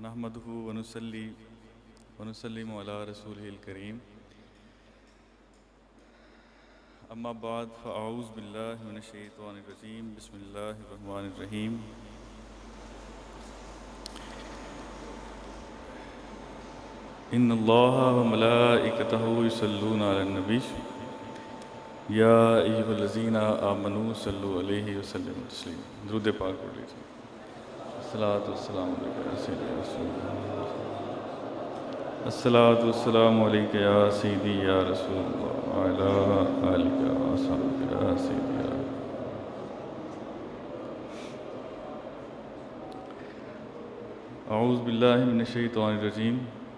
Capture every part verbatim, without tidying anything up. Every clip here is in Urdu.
نحمدہ ونصلی ونسلم علی رسولہ الکریم اما بعد فاعوذ باللہ من الشیطان الرجیم بسم اللہ الرحمن الرحیم ان اللہ وملائکتہ یصلون علی النبی یا ایھا الذین آمنوا صلوا علیہ وسلموا تسلیما۔ درود پاک پڑھ لیجیے۔ الصلاۃ والسلام علیک یا سیدی یا رسول اللہ، الصلاۃ والسلام علیک یا سیدی یا رسول اللہ وعلی آلک واصحابک یا سیدی یا اعوذ باللہ من الشیطان الرجیم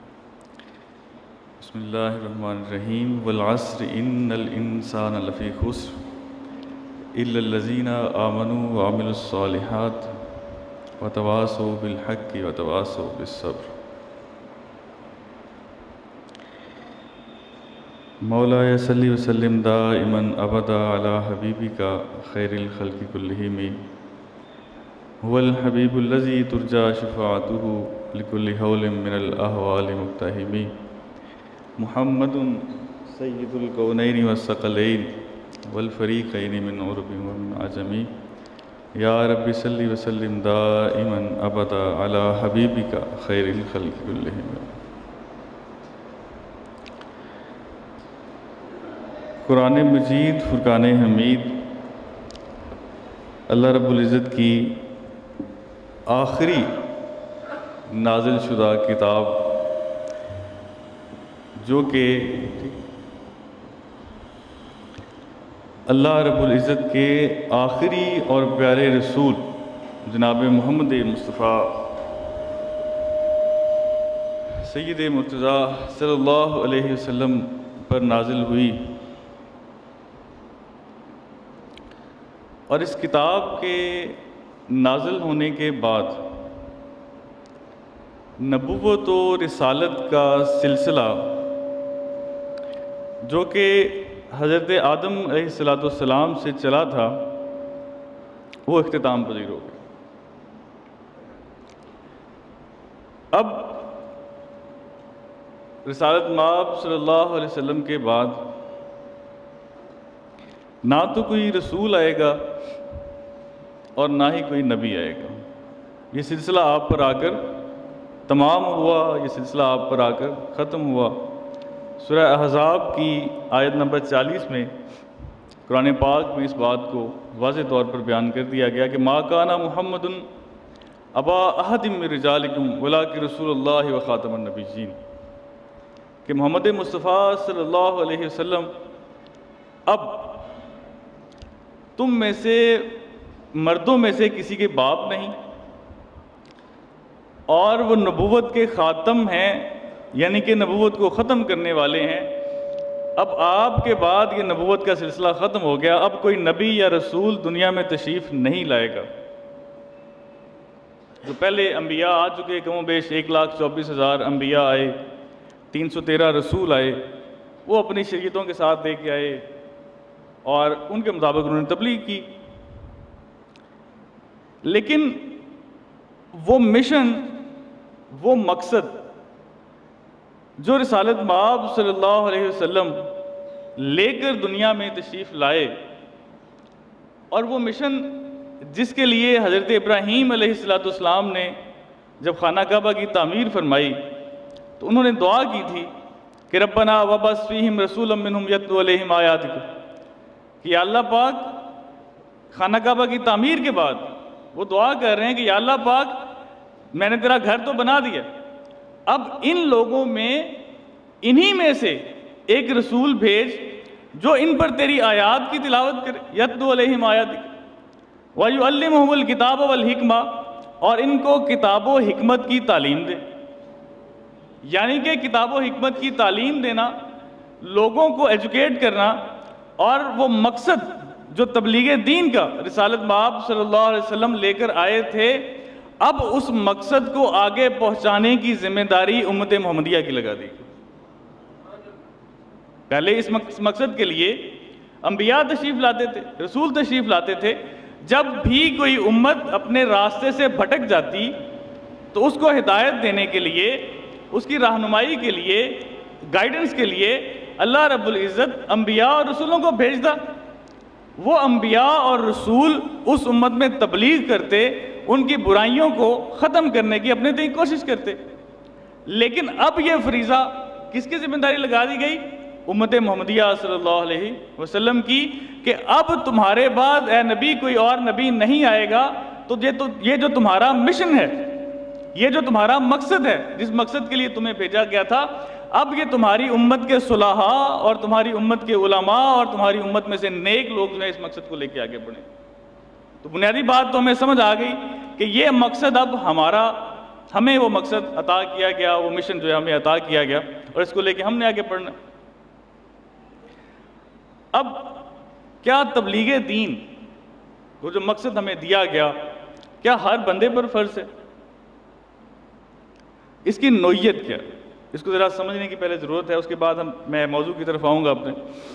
بسم اللہ الرحمن الرحیم والعصر ان الانسان لفی خسر الا الذین آمنوا وعملوا الصالحات وتواصوا بالحق وتواصوا بالصبر۔ مولاي صل وسلم دائما ابدا على حبيبك خير الخلق كلهم هو الحبيب الذي ترجى شفاعته لكل حول من الاحوال مقتحم محمد سيد الكونين والثقلين والفريقين من عرب ومن عجم یا رب صلی وسلم دائما ابدا علی حبیبک خیر الخلق کلہم۔ قرآن مجید فرقان حمید اللہ رب العزت کی آخری نازل شدہ کتاب، جو کہ اللہ رب العزت کے آخری اور پیارے رسول جناب محمد مصطفیٰ سید مرتضیٰ صلی اللہ علیہ وسلم پر نازل ہوئی، اور اس کتاب کے نازل ہونے کے بعد نبوت و رسالت کا سلسلہ جو کہ حضرت آدم علیہ السلام سے چلا تھا، وہ اختتام پذیر ہو گیا۔ اب رسالت مآب صلی اللہ علیہ وسلم کے بعد نہ تو کوئی رسول آئے گا اور نہ ہی کوئی نبی آئے گا۔ یہ سلسلہ آپ پر آ کر تمام ہوا، یہ سلسلہ آپ پر آ کر ختم ہوا۔ سورہ احزاب کی آیت نمبر چالیس میں قرآن پاک میں اس بات کو واضح طور پر بیان کر دیا گیا کہ ما کان محمد ابا احد من رجالکم ولکن رسول اللہ و خاتم النبیین، کہ محمد مصطفیٰ صلی اللہ علیہ وسلم اب تم میں سے مردوں میں سے کسی کے باپ نہیں، اور وہ نبوت کے خاتم ہیں، یعنی کہ نبوت کو ختم کرنے والے ہیں۔ اب آپ کے بعد یہ نبوت کا سلسلہ ختم ہو گیا، اب کوئی نبی یا رسول دنیا میں تشریف نہیں لائے گا۔ جو پہلے انبیاء آ چکے، کم و بیش ایک لاکھ چوبیس ہزار انبیاء آئے، تین سو تیرہ رسول آئے، وہ اپنی شریعتوں کے ساتھ دے کے آئے اور ان کے مطابق انہوں نے تبلیغ کی، لیکن وہ مشن، وہ مقصد جو رسالت مآب صلی اللہ علیہ وسلم لے کر دنیا میں تشریف لائے، اور وہ مشن جس کے لیے حضرت ابراہیم علیہ السلام نے جب خانہ کعبہ کی تعمیر فرمائی تو انہوں نے دعا کی تھی کہ ربنا وبعث فیہم رسولا منہم یتلو علیہم آیاتک، کہ یا اللہ پاک خانہ کعبہ کی تعمیر کے بعد وہ دعا کر رہے ہیں کہ یا اللہ پاک میں نے تیرا گھر تو بنا دیا، اب ان لوگوں میں انہی میں سے ایک رسول بھیج جو ان پر تیری آیات کی تلاوت کرے، یتلو علیہم آیاتک وَيُعَلِّمُهُمُ الْكِتَابَ وَالْحِکْمَةَ، اور ان کو کتاب و حکمت کی تعلیم دے۔ یعنی کہ کتاب و حکمت کی تعلیم دینا، لوگوں کو ایجوکیٹ کرنا، اور وہ مقصد جو تبلیغ دین کا رسالت مآب صلی اللہ علیہ وسلم لے کر آئے تھے، اب اس مقصد کو آگے پہنچانے کی ذمہ داری امت محمدیہ کی لگا دی۔ پہلے اس مقصد کے لیے انبیاء تشریف لاتے تھے، رسول تشریف لاتے تھے، جب بھی کوئی امت اپنے راستے سے بھٹک جاتی تو اس کو ہدایت دینے کے لیے، اس کی رہنمائی کے لیے، گائیڈنس کے لیے اللہ رب العزت انبیاء اور رسولوں کو بھیجتا۔ وہ انبیاء اور رسول اس امت میں تبلیغ کرتے، ان کی برائیوں کو ختم کرنے کی اپنے تئیں کوشش کرتے۔ لیکن اب یہ فریضہ کس کی ذمہ داری لگا دی گئی؟ امت محمدیہ صلی اللہ علیہ وسلم کی، کہ اب تمہارے بعد اے نبی کوئی اور نبی نہیں آئے گا، تو یہ تو یہ جو تمہارا مشن ہے، یہ جو تمہارا مقصد ہے، جس مقصد کے لیے تمہیں بھیجا گیا تھا، اب یہ تمہاری امت کے صلحاء اور تمہاری امت کے علماء اور تمہاری امت میں سے نیک لوگ جو ہیں اس مقصد کو لے کے آگے بڑھیں۔ تو بنیادی بات تو ہمیں سمجھ آ گئی کہ یہ مقصد اب ہمارا، ہمیں وہ مقصد عطا کیا گیا، وہ مشن جو ہے ہمیں عطا کیا گیا، اور اس کو لے کے ہم نے آگے پڑھنا۔ اب کیا تبلیغ دین، وہ جو مقصد ہمیں دیا گیا، کیا ہر بندے پر فرض ہے؟ اس کی نوعیت کیا ہے؟ اس کو ذرا سمجھنے کی پہلے ضرورت ہے، اس کے بعد ہم میں موضوع کی طرف آؤں گا اپنے۔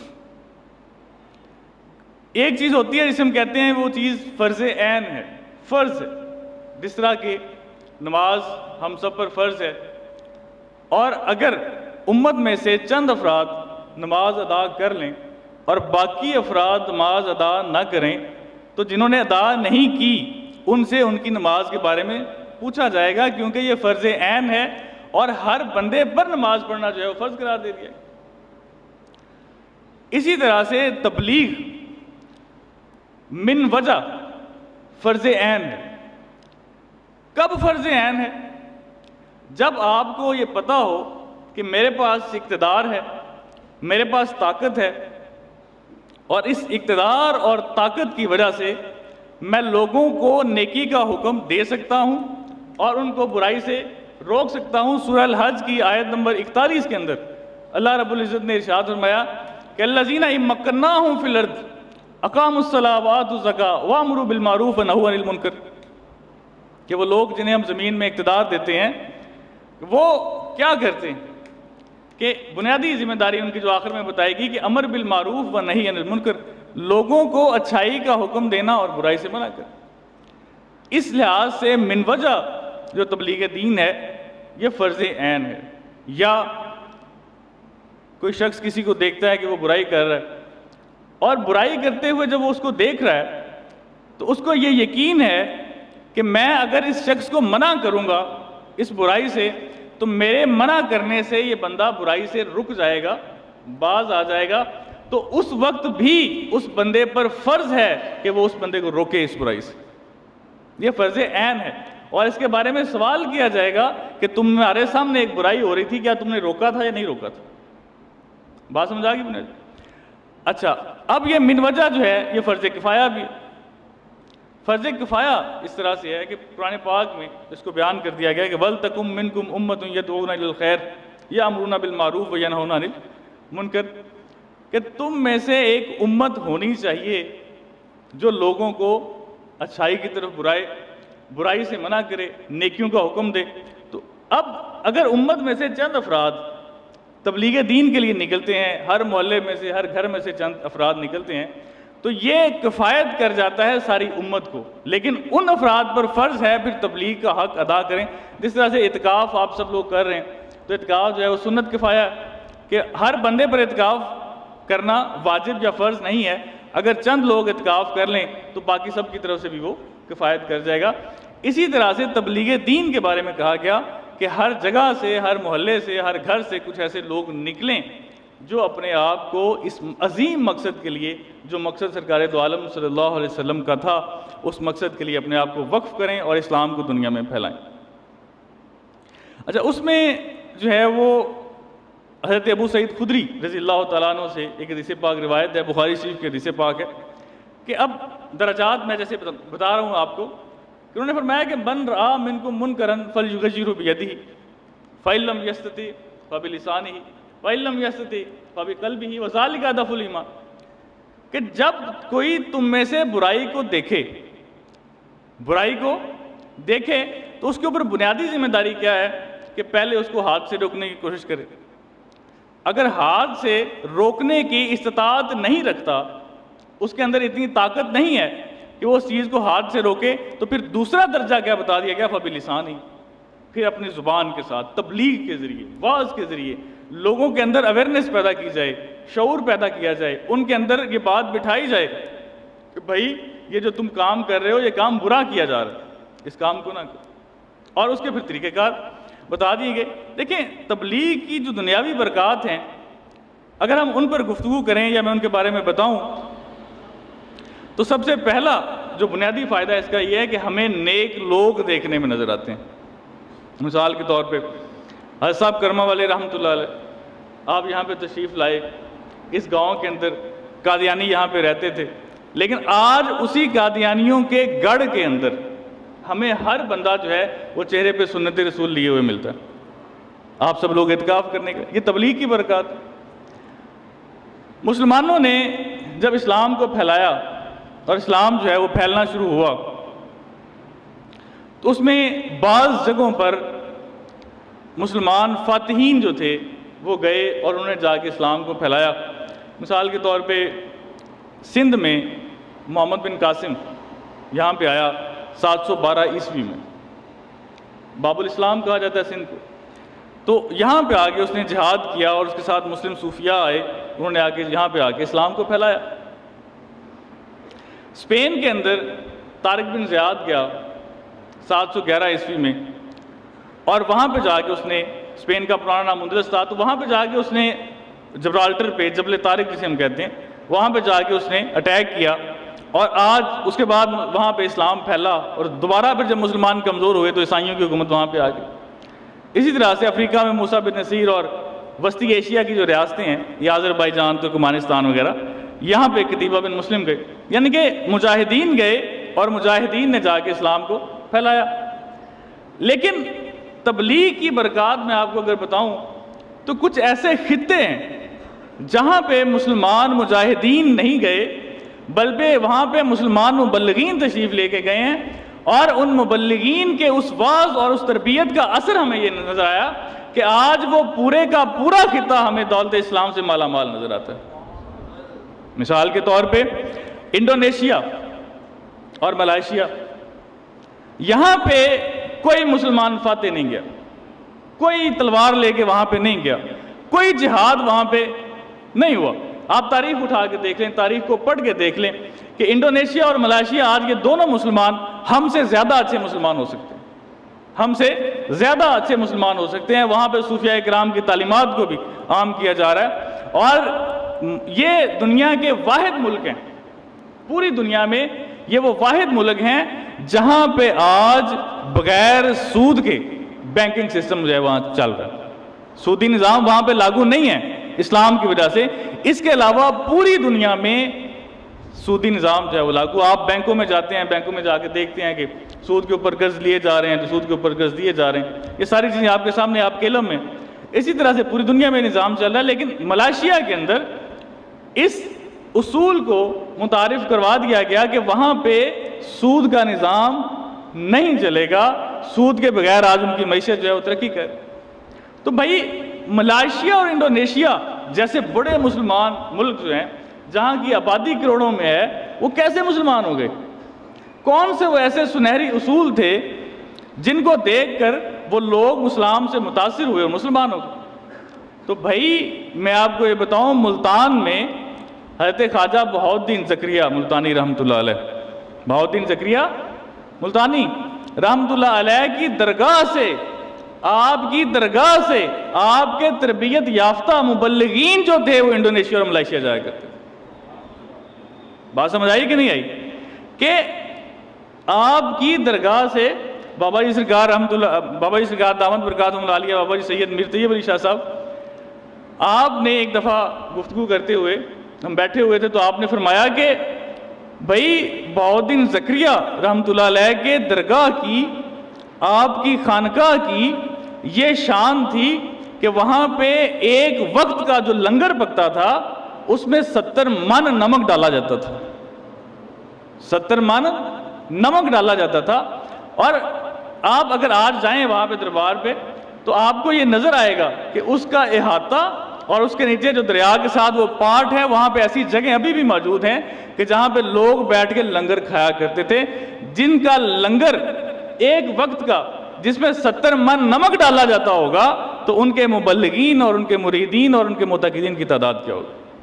ایک چیز ہوتی ہے جسے ہم کہتے ہیں وہ چیز فرض عین ہے، فرض ہے، جس طرح کہ نماز ہم سب پر فرض ہے، اور اگر امت میں سے چند افراد نماز ادا کر لیں اور باقی افراد نماز ادا نہ کریں تو جنہوں نے ادا نہیں کی ان سے ان کی نماز کے بارے میں پوچھا جائے گا، کیونکہ یہ فرض عین ہے اور ہر بندے پر نماز پڑھنا جو ہے وہ فرض قرار دے دیا۔ اسی طرح سے تبلیغ من وجہ فرض عین ہے۔ کب فرض عین ہے؟ جب آپ کو یہ پتا ہو کہ میرے پاس اقتدار ہے، میرے پاس طاقت ہے، اور اس اقتدار اور طاقت کی وجہ سے میں لوگوں کو نیکی کا حکم دے سکتا ہوں اور ان کو برائی سے روک سکتا ہوں۔ سورہ الحج کی آیت نمبر اکتالیس کے اندر اللہ رب العزت نے ارشاد فرمایا کہ الذین ان مکناہم فی الارض اقاموا الصلاۃ وآتوا الزکاۃ وامروا بالمعروف ونہوا عن المنکر، کہ وہ لوگ جنہیں ہم زمین میں اقتدار دیتے ہیں وہ کیا کرتے ہیں، کہ بنیادی ذمہ داری ان کی جو آخر میں بتائے گی کہ امر بالمعروف و نہی عن المنکر، لوگوں کو اچھائی کا حکم دینا اور برائی سے منع کرنا۔ اس لحاظ سے من وجہ جو تبلیغ دین ہے یہ فرض عین ہے۔ یا کوئی شخص کسی کو دیکھتا ہے کہ وہ برائی کر رہا ہے، اور برائی کرتے ہوئے جب وہ اس کو دیکھ رہا ہے تو اس کو یہ یقین ہے کہ میں اگر اس شخص کو منع کروں گا اس برائی سے تو میرے منع کرنے سے یہ بندہ برائی سے رک جائے گا، باز آ جائے گا، تو اس وقت بھی اس بندے پر فرض ہے کہ وہ اس بندے کو روکے اس برائی سے۔ یہ فرض عین ہے، اور اس کے بارے میں سوال کیا جائے گا کہ تمہارے سامنے ایک برائی ہو رہی تھی، کیا تم نے روکا تھا یا نہیں روکا تھا؟ بات سمجھ آ گئی بنے؟ اچھا، اب یہ من وجہ جو ہے یہ فرض کفایہ بھی ہے۔ فرض کفایہ اس طرح سے ہے کہ قرآن پاک میں اس کو بیان کر دیا گیا کہ وَلْتَكُمْ مِنْكُمْ أُمَّةٌ يَدْعُونَ إِلَى الْخَيْرِ يَأْمُرُونَ بِالْمَعْرُوفِ وَيَنْهَوْنَ عَنِ الْمُنْكَرِ، کہ تم میں سے ایک امت ہونی چاہیے جو لوگوں کو اچھائی کی طرف برائے، برائی سے منع کرے، نیکیوں کا حکم دے۔ تو اب اگر امت میں سے چند افراد تبلیغ دین کے لیے نکلتے ہیں، ہر محلے میں سے، ہر گھر میں سے چند افراد نکلتے ہیں، تو یہ کفایت کر جاتا ہے ساری امت کو۔ لیکن ان افراد پر فرض ہے پھر تبلیغ کا حق ادا کریں۔ جس طرح سے اعتکاف آپ سب لوگ کر رہے ہیں، تو اعتکاف جو ہے وہ سنت کفایہ ہے، کہ ہر بندے پر اعتکاف کرنا واجب یا فرض نہیں ہے۔ اگر چند لوگ اعتکاف کر لیں تو باقی سب کی طرف سے بھی وہ کفایت کر جائے گا۔ اسی طرح سے تبلیغ دین کے بارے میں کہا گیا کہ ہر جگہ سے، ہر محلے سے، ہر گھر سے کچھ ایسے لوگ نکلیں جو اپنے آپ کو اس عظیم مقصد کے لیے، جو مقصد سرکار دو عالم صلی اللہ علیہ وسلم کا تھا، اس مقصد کے لیے اپنے آپ کو وقف کریں اور اسلام کو دنیا میں پھیلائیں۔ اچھا، اس میں جو ہے وہ حضرت ابو سعید خدری رضی اللہ تعالیٰ عنہ سے ایک حدیث پاک روایت ہے، بخاری شریف کی حدیث پاک ہے، کہ اب درجات میں جیسے بتا رہا ہوں آپ کو، کہ انہوں نے فرمایا کہ من رآ منکم منکرا فلیغیرہ بیدہ فإن لم یستطع فبلسانہ وإن لم یستطع فبقلبہ وذلک اضعف الایمان، کہ جب کوئی تم میں سے برائی کو دیکھے برائی کو دیکھے تو اس کے اوپر بنیادی ذمہ داری کیا ہے کہ پہلے اس کو ہاتھ سے روکنے کی کوشش کرے۔ اگر ہاتھ سے روکنے کی استطاعت نہیں رکھتا، اس کے اندر اتنی طاقت نہیں ہے کہ وہ اس چیز کو ہاتھ سے روکے، تو پھر دوسرا درجہ کیا بتا دیا گیا؟ فبلسانہ، پھر اپنی زبان کے ساتھ تبلیغ کے ذریعے، واعظ کے ذریعے لوگوں کے اندر اویئرنیس پیدا کی جائے، شعور پیدا کیا جائے، ان کے اندر یہ بات بٹھائی جائے کہ بھائی یہ جو تم کام کر رہے ہو یہ کام برا کیا جا رہا ہے، اس کام کو نہ کرو، اور اس کے پھر طریقہ کار بتا دیے گئے۔ دیکھیں تبلیغ کی جو دنیاوی برکات ہیں اگر ہم ان پر گفتگو کریں یا میں ان کے بارے میں بتاؤں تو سب سے پہلا جو بنیادی فائدہ اس کا یہ ہے کہ ہمیں نیک لوگ دیکھنے میں نظر آتے ہیں۔ مثال کے طور پہ حضرت صاحب کرما والے رحمۃ اللہ علیہ، آپ یہاں پہ تشریف لائے، اس گاؤں کے اندر قادیانی یہاں پہ رہتے تھے، لیکن آج اسی قادیانیوں کے گڑھ کے اندر ہمیں ہر بندہ جو ہے وہ چہرے پہ سنت رسول لیے ہوئے ملتا ہے، آپ سب لوگ اعتکاف کرنے کے، یہ تبلیغ کی برکات۔ مسلمانوں نے جب اسلام کو پھیلایا اور اسلام جو ہے وہ پھیلنا شروع ہوا تو اس میں بعض جگہوں پر مسلمان فاتحین جو تھے وہ گئے اور انہوں نے جا کے اسلام کو پھیلایا۔ مثال کے طور پہ سندھ میں محمد بن قاسم یہاں پہ آیا سات سو بارہ عیسوی میں، باب الاسلام کہا جاتا ہے سندھ کو، تو یہاں پہ آگے اس نے جہاد کیا اور اس کے ساتھ مسلم صوفیاء آئے، انہوں نے آگے یہاں پہ آگے اسلام کو پھیلایا۔ اسپین کے اندر طارق بن زیاد گیا سات سو گیارہ عیسوی میں، اور وہاں پہ جا کے اس نے، اسپین کا پرانا نام اندلس تھا، تو وہاں پہ جا کے اس نے جبرالٹر پہ، جبل طارق جسے ہم کہتے ہیں، وہاں پہ جا کے اس نے اٹیک کیا، اور آج اس کے بعد وہاں پہ اسلام پھیلا، اور دوبارہ پھر جب مسلمان کمزور ہوئے تو عیسائیوں کی حکومت وہاں پہ آ گئی۔ اسی طرح سے افریقہ میں موسیٰ بن نصیر اور وسطی ایشیا کی جو ریاستیں ہیں، یہ آذربائیجان، ترکمانستان وغیرہ، یہاں پہ قتیبہ بن مسلم گئے، یعنی کہ مجاہدین گئے اور مجاہدین نے جا کے اسلام کو پھیلایا۔ لیکن تبلیغ کی برکات میں آپ کو اگر بتاؤں تو کچھ ایسے خطے ہیں جہاں پہ مسلمان مجاہدین نہیں گئے بلکہ وہاں پہ مسلمان مبلغین تشریف لے کے گئے ہیں، اور ان مبلغین کے اس واعظ اور اس تربیت کا اثر ہمیں یہ نظر آیا کہ آج وہ پورے کا پورا خطہ ہمیں دولت اسلام سے مالا مال نظر آتا ہے۔ مثال کے طور پہ انڈونیشیا اور ملائیشیا، یہاں پہ کوئی مسلمان فاتح نہیں گیا، کوئی تلوار لے کے وہاں پہ نہیں گیا، کوئی جہاد وہاں پہ نہیں ہوا۔ آپ تاریخ اٹھا کے دیکھ لیں، تاریخ کو پڑھ کے دیکھ لیں کہ انڈونیشیا اور ملائیشیا آج یہ دونوں مسلمان ہم سے زیادہ اچھے مسلمان ہو سکتے ہیں، ہم سے زیادہ اچھے مسلمان ہو سکتے ہیں۔ وہاں پہ صوفیاء کرام کی تعلیمات کو بھی عام کیا جا رہا ہے، اور یہ دنیا کے واحد ملک ہیں، پوری دنیا میں یہ وہ واحد ملک ہیں جہاں پہ آج بغیر سود کے بینکنگ سسٹم جو ہے وہاں چل رہا ہے۔ سودی نظام وہاں پہ لاگو نہیں ہے اسلام کی وجہ سے، اس کے علاوہ پوری دنیا میں سودی نظام جو ہے وہ لاگو۔ آپ بینکوں میں جاتے ہیں، بینکوں میں جا کے دیکھتے ہیں کہ سود کے اوپر قرض لیے جا رہے ہیں، تو سود کے اوپر قرض دیے جا رہے ہیں، یہ ساری چیزیں آپ کے سامنے، آپ کے علم میں۔ اسی طرح سے پوری دنیا میں نظام چل رہا ہے، لیکن ملائیشیا کے اندر اس اصول کو متعارف کروا دیا گیا کہ وہاں پہ سود کا نظام نہیں چلے گا، سود کے بغیر آج ان کی معیشت جو ہے وہ ترقی کرے۔ تو بھائی ملائیشیا اور انڈونیشیا جیسے بڑے مسلمان ملک جو ہیں، جہاں کی آبادی کروڑوں میں ہے، وہ کیسے مسلمان ہو گئے؟ کون سے وہ ایسے سنہری اصول تھے جن کو دیکھ کر وہ لوگ اسلام سے متاثر ہوئے اور مسلمان ہو گئے؟ تو بھائی میں آپ کو یہ بتاؤں، ملتان میں حضرت خواجہ بہاؤالدین زکریا ملتانی رحمۃ اللہ علیہ، بہاؤالدین زکریا ملتانی رحمۃ اللہ علیہ کی درگاہ سے، آپ کی درگاہ سے آپ کے تربیت یافتہ مبلغین جو تھے وہ انڈونیشیا اور ملائیشیا جایا کرتے۔ بات سمجھ آئی کہ نہیں آئی؟ کہ آپ کی درگاہ سے بابا جی سرکار رحمۃ اللہ، بابا جی سرکار دامت برکاتہم العالیہ، بابا جی سید میر طیب علی شاہ صاحب، آپ نے ایک دفعہ گفتگو کرتے ہوئے، ہم بیٹھے ہوئے تھے، تو آپ نے فرمایا کہ بھائی بہاؤالدین زکریا رحمۃ اللہ علیہ کے درگاہ کی، آپ کی خانقاہ کی یہ شان تھی کہ وہاں پہ ایک وقت کا جو لنگر پکتا تھا اس میں ستر من نمک ڈالا جاتا تھا، ستر من نمک ڈالا جاتا تھا۔ اور آپ اگر آج جائیں وہاں پہ دربار پہ تو آپ کو یہ نظر آئے گا کہ اس کا احاطہ اور اس کے نیچے جو دریا کے ساتھ وہ پارٹ ہے، وہاں پہ ایسی جگہیں ابھی بھی موجود ہیں کہ جہاں پہ لوگ بیٹھ کے لنگر کھایا کرتے تھے، جن کا لنگر ایک وقت کا جس میں ستر من نمک ڈالا جاتا ہوگا تو ان کے مبلغین اور ان کے مریدین اور ان کے معتقدین کی تعداد کیا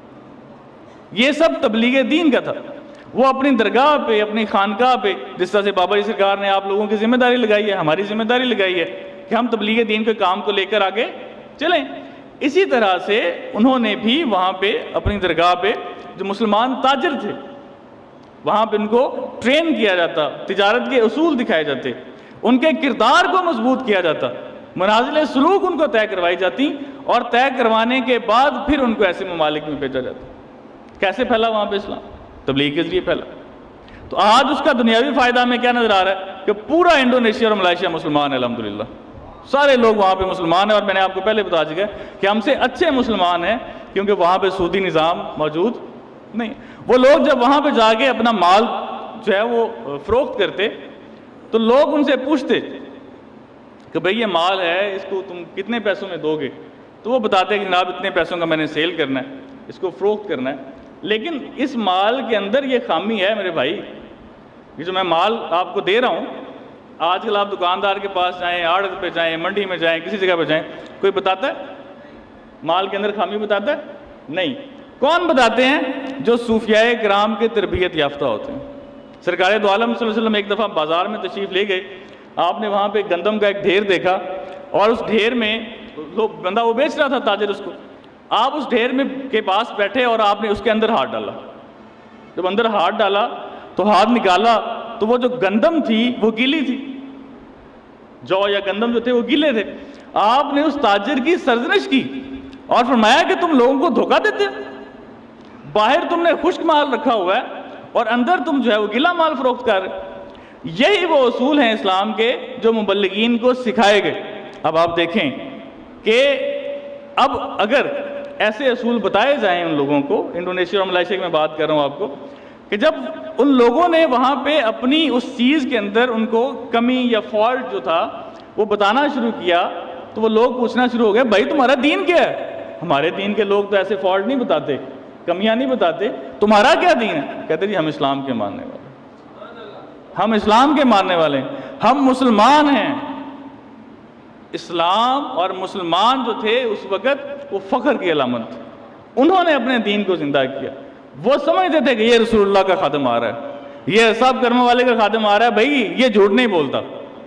ہوگی؟ یہ سب تبلیغ دین کا تھا۔ وہ اپنی درگاہ پہ، اپنی خانقاہ پہ، جس طرح سے بابا جی سرکار نے آپ لوگوں کی ذمہ داری لگائی ہے، ہماری ذمہ داری لگائی ہے کہ ہم تبلیغ دین کے کام کو لے کر آگے چلیں، اسی طرح سے انہوں نے بھی وہاں پہ اپنی درگاہ پہ جو مسلمان تاجر تھے وہاں پہ ان کو ٹرین کیا جاتا، تجارت کے اصول دکھائے جاتے، ان کے کردار کو مضبوط کیا جاتا، منازل سلوک ان کو طے کروائی جاتی، اور طے کروانے کے بعد پھر ان کو ایسے ممالک میں بھیجا جاتا۔ کیسے پھیلا وہاں پہ اسلام؟ تبلیغ کے ذریعے پھیلا۔ تو آج اس کا دنیاوی فائدہ ہمیں کیا نظر آ رہا ہے کہ پورا انڈونیشیا اور ملائیشیا مسلمان ہے الحمدللہ، سارے لوگ وہاں پہ مسلمان ہیں، اور میں نے آپ کو پہلے بتا چکا ہے کہ ہم سے اچھے مسلمان ہیں کیونکہ وہاں پہ سودی نظام موجود نہیں۔ وہ لوگ جب وہاں پہ جا کے اپنا مال جو ہے وہ فروخت کرتے تو لوگ ان سے پوچھتے کہ بھئی یہ مال ہے، اس کو تم کتنے پیسوں میں دو گے؟ تو وہ بتاتے کہ جناب اتنے پیسوں کا میں نے سیل کرنا ہے، اس کو فروخت کرنا ہے، لیکن اس مال کے اندر یہ خامی ہے میرے بھائی، یہ جو میں مال آپ کو دے رہا ہوں، آج کل آپ دکاندار کے پاس جائیں، آڑت پہ جائیں، منڈی میں جائیں، کسی جگہ پہ جائیں، کوئی بتاتا ہے مال کے اندر خامی بتاتا ہے؟ نہیں۔ کون بتاتے ہیں؟ جو صوفیاء کرام کے تربیت یافتہ ہوتے ہیں۔ سرکار دو عالم صلی اللہ علیہ وسلم ایک دفعہ بازار میں تشریف لے گئے، آپ نے وہاں پہ گندم کا ایک ڈھیر دیکھا، اور اس ڈھیر میں بندہ وہ بیچ رہا تھا، تاجر اس کو، آپ اس ڈھیر میں کے پاس بیٹھے اور آپ نے اس کے اندر ہاتھ ڈالا۔ جب اندر ہاتھ ڈالا تو ہاتھ نکالا تو وہ جو گندم تھی وہ گیلی تھی، جو یا گندم جو تھے وہ گیلے تھے۔ آپ نے اس تاجر کی سرزنش کی اور فرمایا کہ تم لوگوں کو دھوکہ دیتے ہو، باہر تم نے خشک مال رکھا ہوا ہے اور اندر تم جو ہے وہ گیلا مال فروخت کر رہے۔ یہی وہ اصول ہیں اسلام کے جو مبلغین کو سکھائے گئے۔ اب آپ دیکھیں کہ اب اگر ایسے اصول بتائے جائیں ان لوگوں کو، انڈونیشیا اور ملائیشیا کی میں بات کر رہا ہوں آپ کو، کہ جب ان لوگوں نے وہاں پہ اپنی اس چیز کے اندر ان کو کمی یا فالٹ جو تھا وہ بتانا شروع کیا تو وہ لوگ پوچھنا شروع ہو گئے بھائی تمہارا دین کیا ہے؟ ہمارے دین کے لوگ تو ایسے فالٹ نہیں بتاتے، کمیاں نہیں بتاتے، تمہارا کیا دین ہے؟ کہتے جی ہم اسلام کے ماننے والے ہم اسلام کے ماننے والے ہیں، ہم مسلمان ہیں۔ اسلام اور مسلمان جو تھے اس وقت وہ فخر کی علامت تھی، انہوں نے اپنے دین کو زندہ کیا۔ وہ سمجھتے تھے کہ یہ رسول اللہ کا خادم آ رہا ہے، یہ سب کرم والے کا خادم آ رہا ہے، بھائی یہ جھوٹ نہیں بولتا،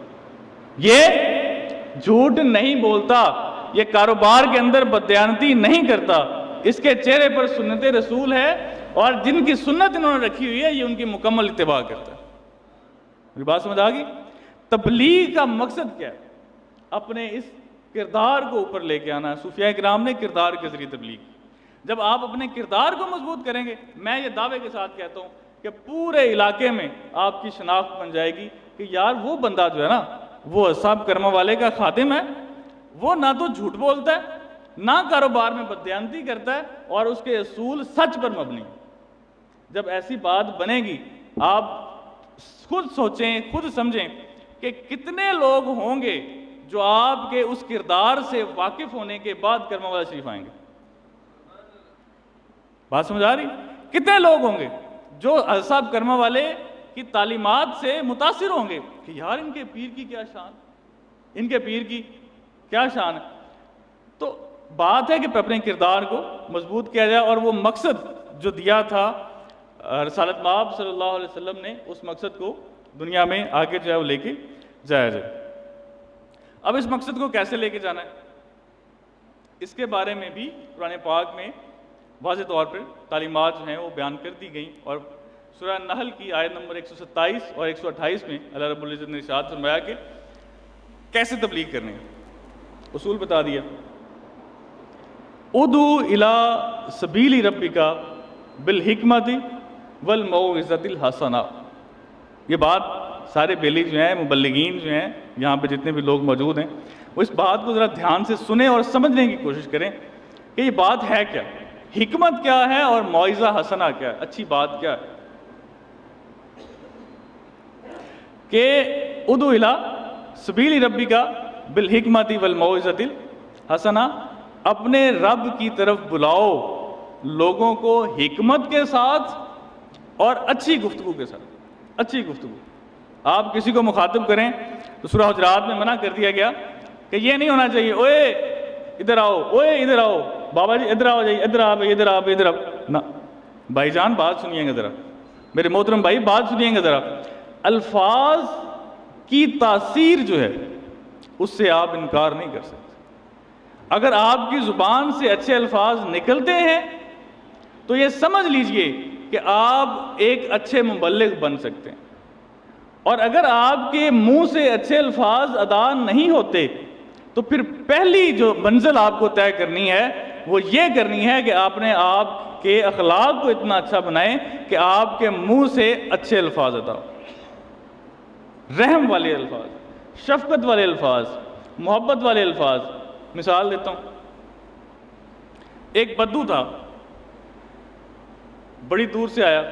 یہ جھوٹ نہیں بولتا، یہ کاروبار کے اندر بددیانتی نہیں کرتا، اس کے چہرے پر سنت رسول ہے، اور جن کی سنت انہوں نے رکھی ہوئی ہے یہ ان کی مکمل اتباع کرتا ہے۔ میری بات سمجھ آ گئی؟ تبلیغ کا مقصد کیا ہے؟ اپنے اس کردار کو اوپر لے کے آنا ہے۔ صوفیاء کرام نے کردار کے ذریعے تبلیغ کی۔ جب آپ اپنے کردار کو مضبوط کریں گے، میں یہ دعوے کے ساتھ کہتا ہوں کہ پورے علاقے میں آپ کی شناخت بن جائے گی کہ یار وہ بندہ جو ہے نا وہ اصحاب کرم والے کا خادم ہے، وہ نہ تو جھوٹ بولتا ہے، نہ کاروبار میں بددیانتی کرتا ہے، اور اس کے اصول سچ پر مبنی۔ جب ایسی بات بنے گی آپ خود سوچیں، خود سمجھیں کہ کتنے لوگ ہوں گے جو آپ کے اس کردار سے واقف ہونے کے بعد کرم والا شریف آئیں گے۔ بات سمجھ آ رہی؟ کتنے لوگ ہوں گے جو اصحاب کرم والے کی تعلیمات سے متاثر ہوں گے کہ یار ان کے پیر کی کیا شان، ان کے پیر کی کیا شان ہے۔ تو بات ہے کہ اپنے کردار کو مضبوط کیا جائے، اور وہ مقصد جو دیا تھا رسالت مآب صلی اللہ علیہ وسلم نے، اس مقصد کو دنیا میں آگے جو ہے وہ لے کے جایا جائے۔ اب اس مقصد کو کیسے لے کے جانا ہے، اس کے بارے میں بھی قرآن پاک میں واضح طور پر تعلیمات جو ہیں وہ بیان کر دی گئیں، اور سورہ نحل کی آیت نمبر ایک سو ستائیس اور ایک سو اٹھائیس میں اللہ رب العزت نے ارشاد فرمایا کہ کیسے تبلیغ کرنی ہے، اصول بتا دیا۔ ادعو الی سبیل ربک بالحکمت والموعظۃ الحسنہ۔ یہ بات سارے بیلی جو ہیں، مبلغین جو ہیں، یہاں پہ جتنے بھی لوگ موجود ہیں، وہ اس بات کو ذرا دھیان سے سنیں اور سمجھنے کی کوشش کریں کہ یہ بات ہے کیا، حکمت کیا ہے اور موعظہ حسنہ کیا ہے، اچھی بات کیا ہے۔ کہ ادعو الی سبیل ربک بالحکمت والموعظۃ الحسنہ، اپنے رب کی طرف بلاؤ لوگوں کو حکمت کے ساتھ اور اچھی گفتگو کے ساتھ، اچھی گفتگو۔ آپ کسی کو مخاطب کریں تو سورہ حجرات میں منع کر دیا گیا کہ یہ نہیں ہونا چاہیے اوئے ادھر آؤ، اوئے ادھر آؤ، بابا جی ادھر آؤ جائیے، ادھر آپ ادھر آپ ادھر آپ نہ۔ بھائی جان بات سنیے گا ذرا، میرے محترم بھائی بات سنیے گا ذرا، الفاظ کی تاثیر جو ہے اس سے آپ انکار نہیں کر سکتے۔ اگر آپ کی زبان سے اچھے الفاظ نکلتے ہیں تو یہ سمجھ لیجئے کہ آپ ایک اچھے مبلغ بن سکتے ہیں، اور اگر آپ کے منہ سے اچھے الفاظ ادا نہیں ہوتے تو پھر پہلی جو منزل آپ کو طے کرنی ہے وہ یہ کرنی ہے کہ آپ نے آپ کے اخلاق کو اتنا اچھا بنائیں کہ آپ کے منہ سے اچھے الفاظ ادا ہو، رحم والے الفاظ، شفقت والے الفاظ، محبت والے الفاظ۔ مثال دیتا ہوں، ایک بدو تھا، بڑی دور سے آیا،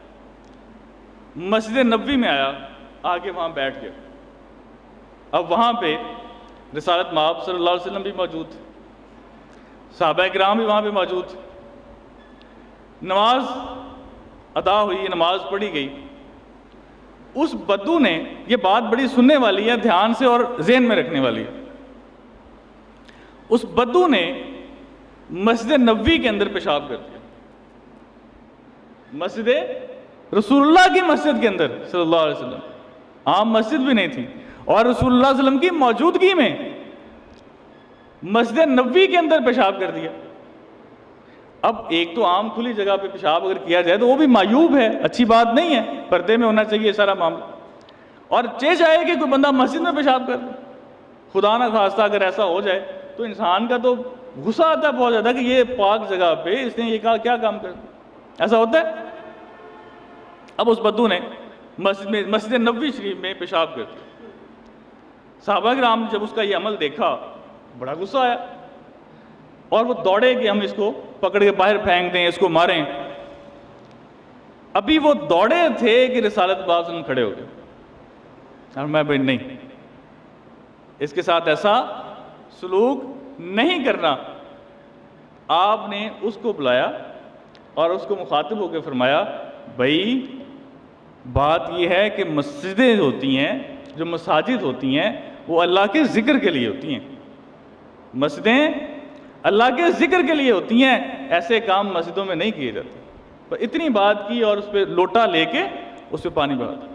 مسجد نبوی میں آیا، آگے وہاں بیٹھ گیا۔ اب وہاں پہ رسالت مآب صلی اللہ علیہ وسلم بھی موجود تھے، صحابہ کرام بھی وہاں پہ موجود تھے، نماز ادا ہوئی، نماز پڑھی گئی۔ اس بدو نے، یہ بات بڑی سننے والی ہے، دھیان سے اور ذہن میں رکھنے والی ہے، اس بدو نے مسجد نبوی کے اندر پیشاب کر دیا، مسجد رسول اللہ کی مسجد کے اندر صلی اللہ علیہ وسلم، عام مسجد بھی نہیں تھی، اور رسول اللہ صلی اللہ علیہ وسلم کی موجودگی میں مسجد نبوی کے اندر پیشاب کر دیا۔ اب ایک تو عام کھلی جگہ پہ پیشاب اگر کیا جائے تو وہ بھی معیوب ہے، اچھی بات نہیں ہے، پردے میں ہونا چاہیے سارا معاملہ، اور چہ جائے کہ کوئی بندہ مسجد میں پیشاب کر دے، خدا نہ خواستہ اگر ایسا ہو جائے تو انسان کا تو غصہ آتا ہے بہت زیادہ کہ یہ پاک جگہ پہ اس نے یہ کہا کیا کام کر دیا، ایسا ہوتا ہے۔ اب اس بدو نے مسجد میں مسجد نبوی شریف میں پیشاب کر دیا۔ صحابہ کرام نے جب اس کا یہ عمل دیکھا بڑا غصہ آیا، اور وہ دوڑے کہ ہم اس کو پکڑ کے باہر پھینک دیں، اس کو ماریں۔ ابھی وہ دوڑے تھے کہ رسالت مآب صلی اللہ علیہ وسلم کھڑے ہو گئے، اور میں بھائی نہیں، اس کے ساتھ ایسا سلوک نہیں کرنا۔ آپ نے اس کو بلایا اور اس کو مخاطب ہو کے فرمایا، بھائی بات یہ ہے کہ مسجدیں ہوتی ہیں، جو مساجد ہوتی ہیں وہ اللہ کے ذکر کے لیے ہوتی ہیں، مسجدیں اللہ کے ذکر کے لیے ہوتی ہیں، ایسے کام مسجدوں میں نہیں کیے جاتے۔ پر اتنی بات کی اور اس پہ لوٹا لے کے اس پہ پانی بہا دیا۔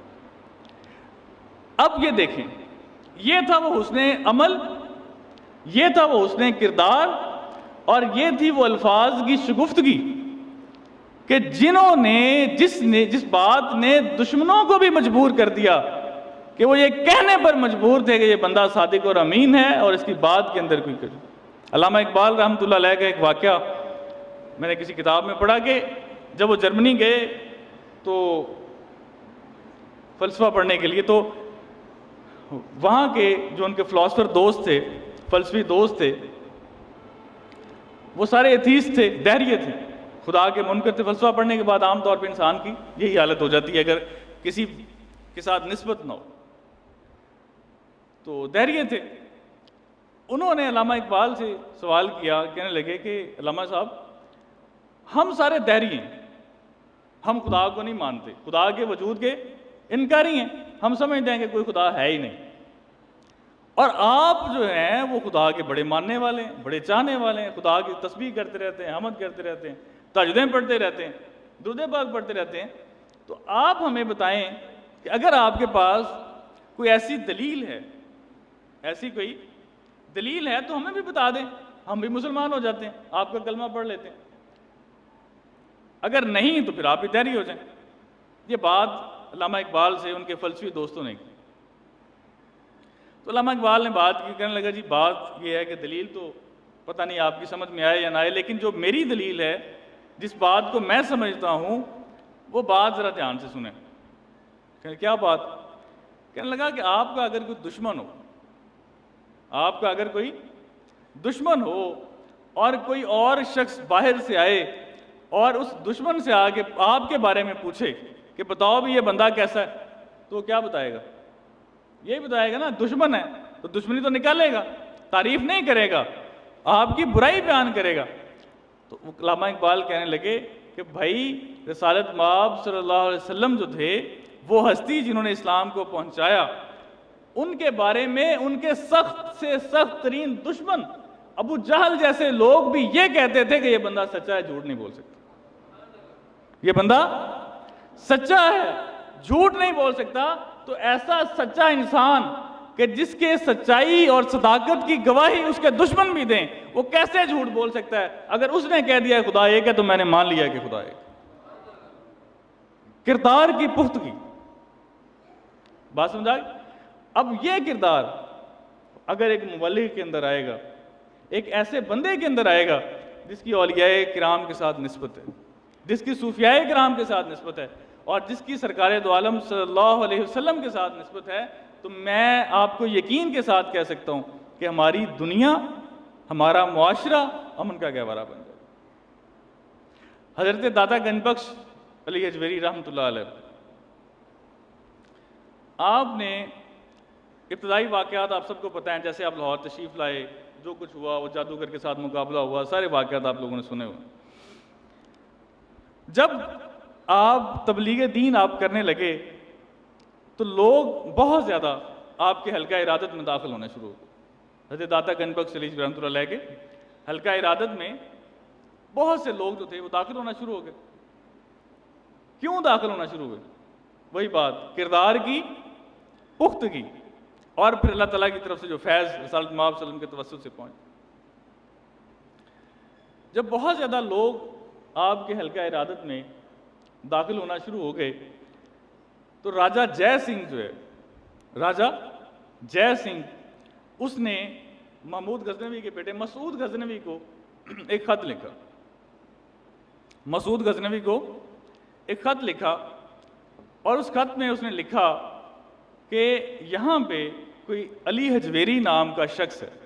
اب یہ دیکھیں، یہ تھا وہ حسن عمل، یہ تھا وہ حسن کردار، اور یہ تھی وہ الفاظ کی شگفتگی کہ جنہوں نے جس نے جس بات نے دشمنوں کو بھی مجبور کر دیا کہ وہ یہ کہنے پر مجبور تھے کہ یہ بندہ صادق اور امین ہے، اور اس کی بات کے اندر کوئی کچھ۔ علامہ اقبال رحمۃ اللہ علیہ کا ایک واقعہ میں نے کسی کتاب میں پڑھا کہ جب وہ جرمنی گئے تو فلسفہ پڑھنے کے لیے، تو وہاں کے جو ان کے فلاسفر دوست تھے، فلسفی دوست تھے، وہ سارے ایتھیسٹ تھے، دہریے تھے، خدا کے منکر تھے۔ فلسفہ پڑھنے کے بعد عام طور پہ انسان کی یہی حالت ہو جاتی ہے اگر کسی کے ساتھ نسبت نہ ہو، تو دہریے تھے۔ انہوں نے علامہ اقبال سے سوال کیا، کہنے لگے کہ علامہ صاحب ہم سارے دہری ہیں، ہم خدا کو نہیں مانتے، خدا کے وجود کے انکاری ہیں، ہم سمجھتے ہیں کہ کوئی خدا ہے ہی نہیں، اور آپ جو ہیں وہ خدا کے بڑے ماننے والے ہیں، بڑے چاہنے والے ہیں، خدا کی تسبیح کرتے رہتے ہیں، حمد کرتے رہتے ہیں، تہجدیں پڑھتے رہتے ہیں، درود پاک پڑھتے رہتے ہیں، تو آپ ہمیں بتائیں کہ اگر آپ کے پاس کوئی ایسی دلیل ہے، ایسی کوئی دلیل ہے تو ہمیں بھی بتا دیں، ہم بھی مسلمان ہو جاتے ہیں، آپ کا کلمہ پڑھ لیتے ہیں، اگر نہیں تو پھر آپ بھی دہری ہو جائیں۔ یہ بات علامہ اقبال سے ان کے فلسفی دوستوں نے کی، تو علامہ اقبال نے بات کی، کہنے لگا جی بات یہ ہے کہ دلیل تو پتہ نہیں آپ کی سمجھ میں آئے یا نہ آئے، لیکن جو میری دلیل ہے، جس بات کو میں سمجھتا ہوں، وہ بات ذرا دھیان سے سنیں۔ کہ کیا بات؟ کہنے لگا کہ آپ کا اگر کوئی دشمن ہو، آپ کا اگر کوئی دشمن ہو اور کوئی اور شخص باہر سے آئے اور اس دشمن سے آگے آپ کے بارے میں پوچھے کہ بتاؤ بھی یہ بندہ کیسا ہے، تو وہ کیا بتائے گا؟ یہی بتائے گا نا، دشمن ہے تو دشمنی تو نکالے گا، تعریف نہیں کرے گا، آپ کی برائی بیان کرے گا۔ تو علامہ اقبال کہنے لگے کہ بھائی رسالت مآب صلی اللہ علیہ وسلم جو تھے وہ ہستی جنہوں نے اسلام کو پہنچایا، ان کے بارے میں ان کے سخت سے سخت ترین دشمن ابو جہل جیسے لوگ بھی یہ کہتے تھے کہ یہ بندہ سچا ہے، جھوٹ نہیں بول سکتا، یہ بندہ سچا ہے، جھوٹ نہیں بول سکتا۔ تو ایسا سچا انسان کہ جس کے سچائی اور صداقت کی گواہی اس کے دشمن بھی دیں، وہ کیسے جھوٹ بول سکتا ہے؟ اگر اس نے کہہ دیا ہے خدا ایک ہے تو میں نے مان لیا کہ خدا ایک۔ کردار کی پختگی، بات سمجھا؟ اب یہ کردار اگر ایک مبلغ کے اندر آئے گا، ایک ایسے بندے کے اندر آئے گا جس کی اولیاء کرام کے ساتھ نسبت ہے، جس کی صوفیاء کرام کے ساتھ نسبت ہے، اور جس کی سرکار دو عالم صلی اللہ علیہ وسلم کے ساتھ نسبت ہے، تو میں آپ کو یقین کے ساتھ کہہ سکتا ہوں کہ ہماری دنیا، ہمارا معاشرہ امن کا گہوارہ بن جائے۔ حضرت داتا گنج بخش علی حجویری رحمۃ اللہ علیہ، آپ نے ابتدائی واقعات آپ سب کو پتہ ہیں، جیسے آپ لاہور تشریف لائے، جو کچھ ہوا، وہ جادوگر کے ساتھ مقابلہ ہوا، سارے واقعات آپ لوگوں نے سنے ہوئے۔ جب آپ تبلیغ دین آپ کرنے لگے تو لوگ بہت زیادہ آپ کے حلقہ ارادت میں داخل ہونا شروع ہو گئے۔ حضرت داتا گنج بخش علی رحمۃ اللہ علیہ کے حلقہ ارادت میں بہت سے لوگ جو تھے وہ داخل ہونا شروع ہو گئے۔ کیوں داخل ہونا شروع ہوئے؟ وہی بات، کردار کی پختگی، اور پھر اللہ تعالیٰ کی طرف سے جو فیض رسالت مآب صلی اللہ علیہ وسلم کے توسط سے پہنچ۔ جب بہت زیادہ لوگ آپ کے حلقہ ارادت میں داخل ہونا شروع ہو گئے تو راجہ جے سنگھ جو ہے، راجہ جے سنگھ، اس نے محمود غزنوی کے بیٹے مسعود غزنوی کو ایک خط لکھا۔ مسعود غزنوی کو ایک خط لکھا، اور اس خط میں اس نے لکھا کہ یہاں پہ کوئی علی حجویری نام کا شخص ہے،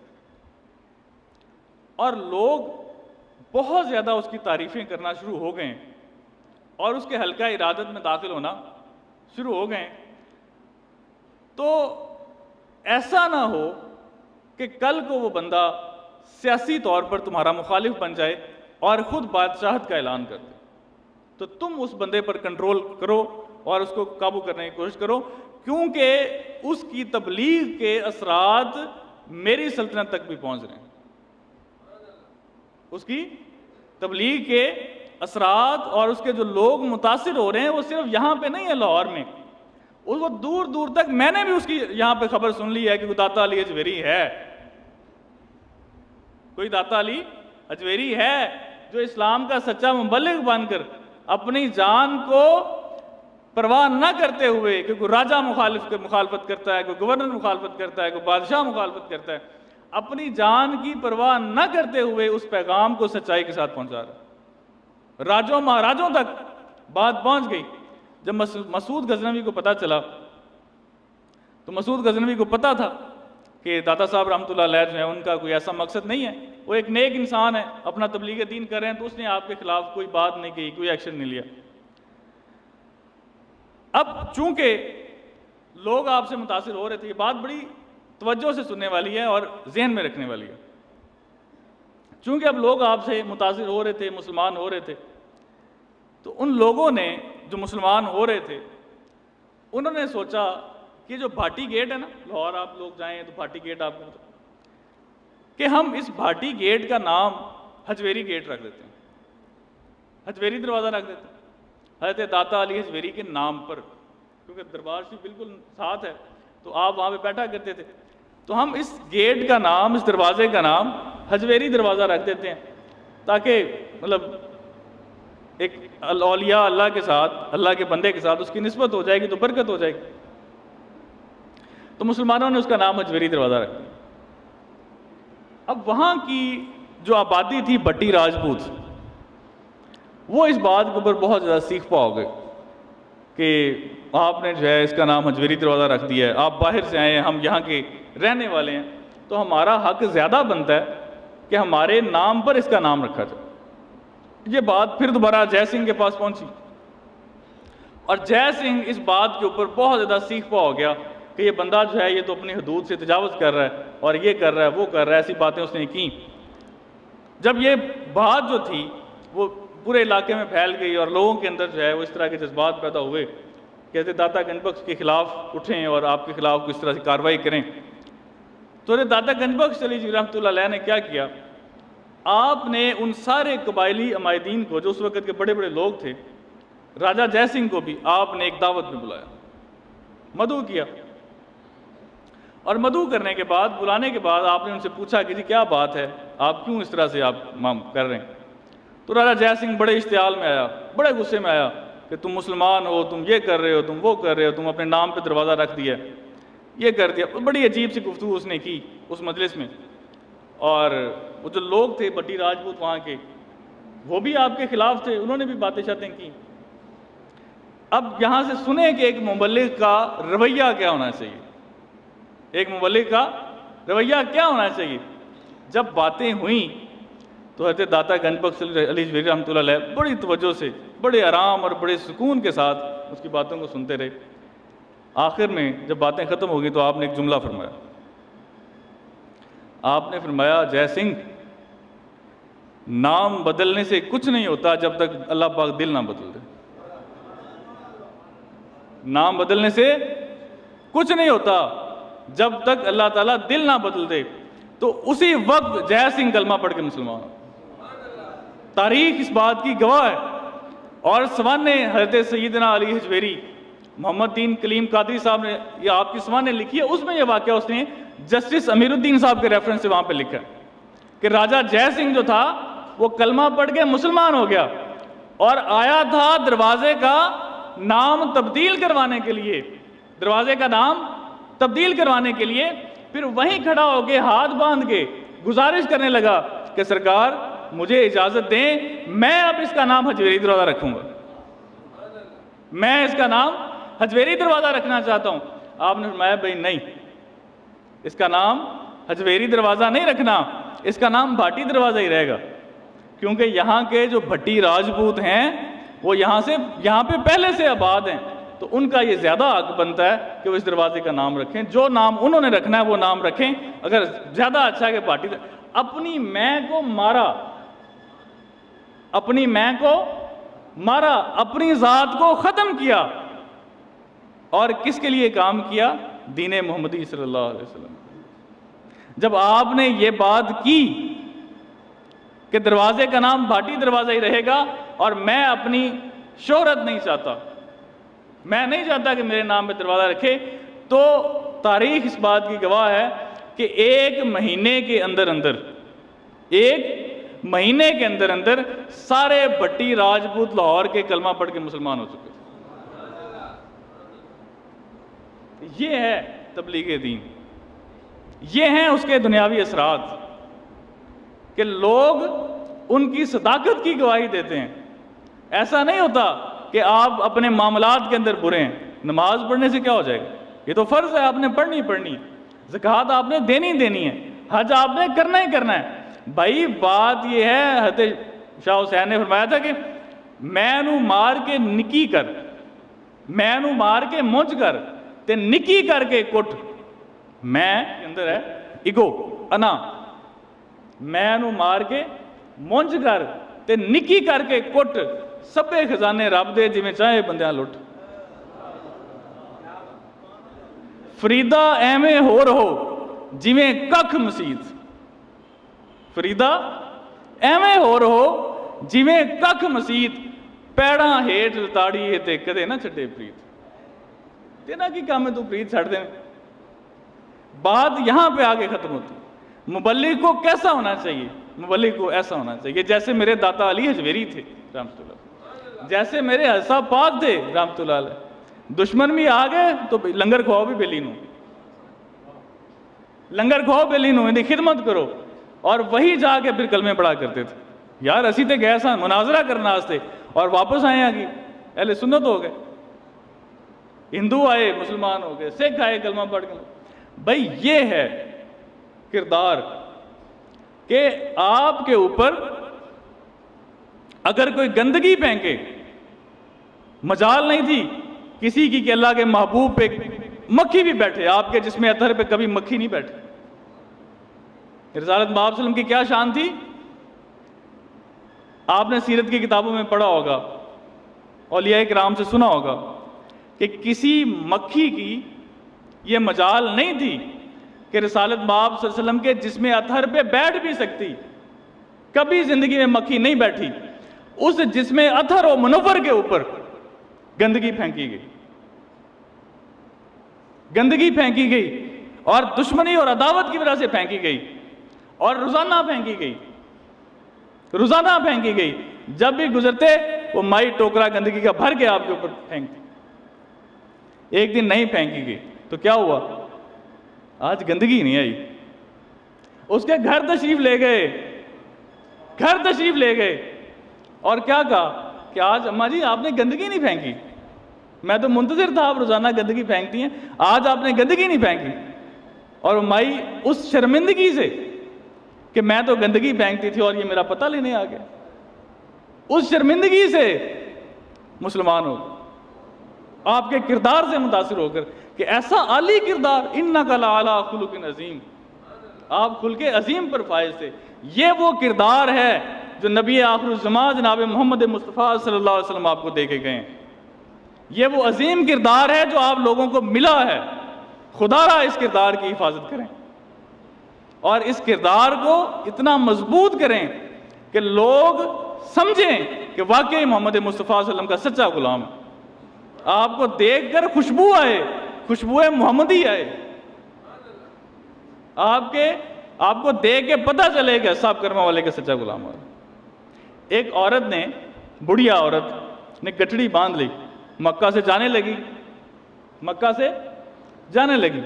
اور لوگ بہت زیادہ اس کی تعریفیں کرنا شروع ہو گئے اور اس کے حلقہ ارادت میں داخل ہونا شروع ہو گئے۔ تو ایسا نہ ہو کہ کل کو وہ بندہ سیاسی طور پر تمہارا مخالف بن جائے اور خود بادشاہت کا اعلان کر دے، تو تم اس بندے پر کنٹرول کرو اور اس کو قابو کرنے کی کوشش کرو، کیونکہ اس کی تبلیغ کے اثرات میری سلطنت تک بھی پہنچ رہے ہیں۔ اس کی تبلیغ کے اثرات اور اس کے جو لوگ متاثر ہو رہے ہیں وہ صرف یہاں پہ نہیں ہے لاہور میں، اس کو دور دور تک میں نے بھی اس کی یہاں پہ خبر سن لی ہے کہ کوئی داتا علی حجویری ہے، کوئی داتا علی حجویری ہے جو اسلام کا سچا مبلغ بن کر اپنی جان کو پرواہ نہ کرتے ہوئے کہ کوئی راجہ مخالف مخالفت کرتا ہے، کوئی گورنر مخالفت کرتا ہے، کوئی بادشاہ مخالفت کرتا ہے، اپنی جان کی پرواہ نہ کرتے ہوئے اس پیغام کو سچائی کے ساتھ پہنچا رہا ہے۔ راجوں مہاراجوں تک بات پہنچ گئی۔ جب مسعود غزنوی کو پتہ چلا تو مسعود غزنوی کو پتہ تھا کہ داتا صاحب رحمۃ اللہ علیہ جو ہے ان کا کوئی ایسا مقصد نہیں ہے، وہ ایک نیک انسان ہے، اپنا تبلیغ دین کر رہے ہیں، تو اس نے آپ کے خلاف کوئی بات نہیں کہی، کوئی ایکشن نہیں لیا۔ اب چونکہ لوگ آپ سے متاثر ہو رہے تھے، یہ بات بڑی توجہ سے سننے والی ہے اور ذہن میں رکھنے والی ہے، چونکہ اب لوگ آپ سے متاثر ہو رہے تھے، مسلمان ہو رہے تھے، تو ان لوگوں نے جو مسلمان ہو رہے تھے انہوں نے سوچا کہ جو بھاٹی گیٹ ہے نا، لاہور آپ لوگ جائیں تو بھاٹی گیٹ آپ کو کہ ہم اس بھاٹی گیٹ کا نام حجویری گیٹ رکھ دیتے ہیں، حجویری دروازہ رکھ دیتے ہیں حضرت داتا علی حجویری کے نام پر، کیونکہ دربار شریف بالکل ساتھ ہے تو آپ وہاں پہ بیٹھا کرتے تھے، تو ہم اس گیٹ کا نام، اس دروازے کا نام حجویری دروازہ رکھ دیتے ہیں، تاکہ مطلب ایک اولیاء اللہ کے ساتھ، اللہ کے بندے کے ساتھ اس کی نسبت ہو جائے گی تو برکت ہو جائے گی۔ تو مسلمانوں نے اس کا نام حجویری دروازہ رکھ دیا۔ اب وہاں کی جو آبادی تھی بٹی راجپوت، وہ اس بات کے اوپر بہت زیادہ سیکھ پا ہو گئے کہ آپ نے جو ہے اس کا نام حجویری دروازہ رکھ دیا ہے، آپ باہر سے آئے ہیں، ہم یہاں کے رہنے والے ہیں، تو ہمارا حق زیادہ بنتا ہے کہ ہمارے نام پر اس کا نام رکھا جائے۔ یہ بات پھر دوبارہ جے سنگھ کے پاس پہنچی، اور جے سنگھ اس بات کے اوپر بہت زیادہ سیکھ پا ہو گیا کہ یہ بندہ جو ہے یہ تو اپنی حدود سے تجاوز کر رہا ہے اور یہ کر رہا ہے، وہ کر رہا ہے، ایسی باتیں اس نے کی۔ جب یہ بات جو تھی وہ پورے علاقے میں پھیل گئی اور لوگوں کے اندر جو ہے وہ اس طرح کے جذبات پیدا ہوئے، کہ حضرت داتا گنج بخش کے خلاف اٹھیں اور آپ کے خلاف کس طرح سے کارروائی کریں. تو حضرت داتا گنج بخش علی جی رحمۃ اللہ علیہ نے کیا کیا؟ آپ نے ان سارے قبائلی عمائدین کو جو اس وقت کے بڑے بڑے لوگ تھے، راجہ جے سنگھ کو بھی آپ نے ایک دعوت میں بلایا، مدعو کیا. اور مدعو کرنے کے بعد، بلانے کے بعد آپ نے ان سے پوچھا کہ جی کیا بات ہے، آپ کیوں اس طرح سے آپ مام کر رہے ہیں؟ تو راجہ جے سنگھ بڑے اشتعال میں آیا، بڑے غصے میں آیا کہ تم مسلمان ہو، تم یہ کر رہے ہو، تم وہ کر رہے ہو، تم اپنے نام پہ دروازہ رکھ دیا، یہ کر دیا. بڑی عجیب سی گفتگو اس نے کی اس مجلس میں. اور وہ جو لوگ تھے بٹی راجپوت وہاں کے، وہ بھی آپ کے خلاف تھے، انہوں نے بھی باتیں شاتیں کی. اب یہاں سے سنیں کہ ایک مبلغ کا رویہ کیا ہونا چاہیے، ایک مبلغ کا رویہ کیا ہونا چاہیے. جب باتیں ہوئیں تو حضرت داتا گنج بخش علی جی رحمۃ اللہ علیہ بڑی توجہ سے، بڑے آرام اور بڑے سکون کے ساتھ اس کی باتوں کو سنتے رہے. آخر میں جب باتیں ختم ہو گئی تو آپ نے ایک جملہ فرمایا. آپ نے فرمایا، جے سنگھ، نام بدلنے سے کچھ نہیں ہوتا جب تک اللہ پاک دل نہ بدل دے. نام بدلنے سے کچھ نہیں ہوتا جب تک اللہ تعالیٰ دل نہ بدل دے. تو اسی وقت جے سنگھ کلمہ پڑھ کے مسلمان. تاریخ اس بات کی گواہ ہے. اور سوانح حضرت سیدنا علی حجویری، محمد دین کلیم قادری صاحب نے یہ آپ کی سوانح لکھی ہے، اس میں یہ واقعہ اس نے جسٹس امیر الدین صاحب کے ریفرنس سے وہاں پہ لکھا ہے کہ راجہ جے سنگھ جو تھا وہ کلمہ پڑھ کے مسلمان ہو گیا اور آیا تھا دروازے کا نام تبدیل کروانے کے لیے، دروازے کا نام تبدیل کروانے کے لیے. پھر وہیں کھڑا ہو کے ہاتھ باندھ کے گزارش کرنے لگا کہ سرکار مجھے اجازت دیں، میں اب اس کا نام حجویری دروازہ رکھوں گا، میں اس کا نام حجویری دروازہ رکھنا چاہتا ہوں. آپ نے فرمایا بھائی نہیں، اس کا نام حجویری دروازہ نہیں رکھنا، اس کا نام بھاٹی دروازہ ہی رہے گا، کیونکہ یہاں کے جو بھٹی راجپوت ہیں وہ یہاں سے یہاں پہ پہلے سے آباد ہیں، تو ان کا یہ زیادہ حق بنتا ہے کہ وہ اس دروازے کا نام رکھیں. جو نام انہوں نے رکھنا ہے وہ نام رکھیں. اگر زیادہ اچھا ہے کہ بھاٹی اپنی میں کو مارا، اپنی میں کو مارا، اپنی ذات کو ختم کیا، اور کس کے لیے کام کیا؟ دین محمدی صلی اللہ علیہ وسلم. جب آپ نے یہ بات کی کہ دروازے کا نام بھاٹی دروازہ ہی رہے گا اور میں اپنی شہرت نہیں چاہتا، میں نہیں چاہتا کہ میرے نام پہ دروازہ رکھے، تو تاریخ اس بات کی گواہ ہے کہ ایک مہینے کے اندر اندر ایک مہینے کے اندر اندر سارے بھٹی راجپوت لاہور کے کلمہ پڑھ کے مسلمان ہو چکے. یہ ہے تبلیغ دین، یہ ہیں اس کے دنیاوی اثرات کہ لوگ ان کی صداقت کی گواہی دیتے ہیں. ایسا نہیں ہوتا کہ آپ اپنے معاملات کے اندر برے ہیں. نماز پڑھنے سے کیا ہو جائے گا؟ یہ تو فرض ہے، آپ نے پڑھنی پڑھنی. زکوٰۃ آپ نے دینی دینی ہے. حج آپ نے کرنا ہی کرنا ہے. بھائی بات یہ ہے، حضرت شاہ حسین نے فرمایا تھا کہ میں نو مار کے نکی کر، میں نو مار کے مونج کر تے نکی کر کے کٹ. میں کے اندر ہے ایگو، انا. میں نو مار کے مونج کر تے نکی کر کے کٹ، سبے خزانے رب دے جویں چاہے بندیاں لٹ. فریدہ ایویں ہو رہو جویں ککھ مسیت، فریدہ ایویں ہو رہو جویں ککھ مسیت، پیڑاں ہیٹ لتاڑی ہے تے کدے نہ چھٹے پریت. تینا کی کام ہے تو پریت چھڑ دیں. بات یہاں پہ آگے ختم ہوتی. مبلغ کو کیسا ہونا چاہیے؟ مبلغ کو ایسا ہونا چاہیے جیسے میرے داتا علی حجویری تھے رحمۃ اللہ، جیسے میرے حضرت پاک تھے رحمۃ اللہ علیہ. دشمن بھی آ گئے تو لنگر کھواؤ بھی بیلی نو، لنگر کھواؤ بیلی نو، انہیں خدمت کرو. اور وہی جا کے پھر کلمے پڑھا کرتے تھے. یار اسی تے گئے سان مناظرہ کرنا آستے اور واپس آئے آگے اہل سنت ہو گئے، ہندو آئے مسلمان ہو گئے، سکھ آئے کلمہ پڑھ کے. بھائی یہ ہے کردار کہ آپ کے اوپر اگر کوئی گندگی پھینکے، مجال نہیں تھی کسی کی کہ اللہ کے محبوب پہ مکھی بھی بیٹھے. آپ کے جسم اطہر پہ کبھی مکھی نہیں بیٹھے. رسالت مآب صلی اللہ علیہ وسلم کی کیا شان تھی؟ آپ نے سیرت کی کتابوں میں پڑھا ہوگا، اولیاء کرام سے سنا ہوگا کہ کسی مکھی کی یہ مجال نہیں تھی کہ رسالت مآب صلی اللہ علیہ وسلم کے جسم اطہر پہ بیٹھ بھی سکتی. کبھی زندگی میں مکھی نہیں بیٹھی. اس جسم اطہر و منور کے اوپر گندگی پھینکی گئی گندگی پھینکی گئی اور دشمنی اور عداوت کی وجہ سے پھینکی گئی اور روزانہ پھینکی گئی روزانہ پھینکی گئی. جب بھی گزرتے وہ مائی ٹوکرا گندگی کا بھر کے آپ کے اوپر پھینکتی. ایک دن نہیں پھینکی گئی تو کیا ہوا؟ آج گندگی نہیں آئی. اس کے گھر تشریف لے گئے گھر تشریف لے گئے اور کیا کہا کہ آج اماں جی آپ نے گندگی نہیں پھینکی. میں تو منتظر تھا آپ روزانہ گندگی پھینکتی ہیں, آج آپ نے گندگی نہیں پھینکی. اور مائی اس شرمندگی سے کہ میں تو گندگی پھینکتی تھی اور یہ میرا پتہ لینے آ گیا, اس شرمندگی سے مسلمان ہو آپ کے کردار سے متاثر ہو کر کہ ایسا عالی کردار, اِنَّكَ لَعَلَىٰ خُلُقٍ عَظِيمٍ, آپ خلق عظیم پر فائز تھے. یہ وہ کردار ہے جو نبی آخر الزمان جناب محمد مصطفیٰ صلی اللہ علیہ وسلم آپ کو دے کے گئے. یہ وہ عظیم کردار ہے جو آپ لوگوں کو ملا ہے. خدا را اس کردار کی حفاظت کریں اور اس کردار کو اتنا مضبوط کریں کہ لوگ سمجھیں کہ واقعی محمد مصطفیٰ صلی اللہ علیہ وسلم کا سچا غلام ہے. آپ کو دیکھ کر خوشبو آئے, خوشبو محمدی آئے, آپ کے آپ کو دیکھ کے پتہ چلے گا سب کرما والے کا سچا غلام ہے. ایک عورت نے, بڑھیا عورت نے گٹھڑی باندھ لی, مکہ سے جانے لگی مکہ سے جانے لگی